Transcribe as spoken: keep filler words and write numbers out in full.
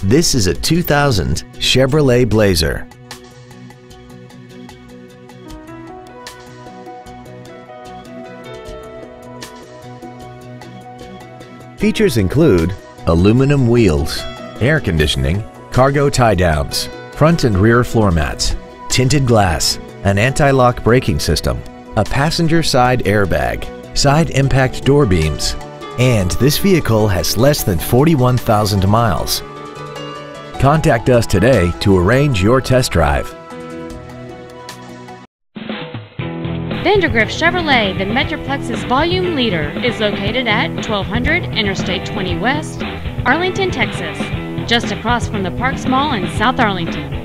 This is a two thousand Chevrolet Blazer. Features include aluminum wheels, air conditioning, cargo tie-downs, front and rear floor mats, tinted glass, an anti-lock braking system, a passenger side airbag, side impact door beams, and this vehicle has less than forty-one thousand miles. Contact us today to arrange your test drive. Vandergriff Chevrolet, the Metroplex's volume leader, is located at twelve hundred Interstate twenty West, Arlington, Texas, just across from the Parks Mall in South Arlington.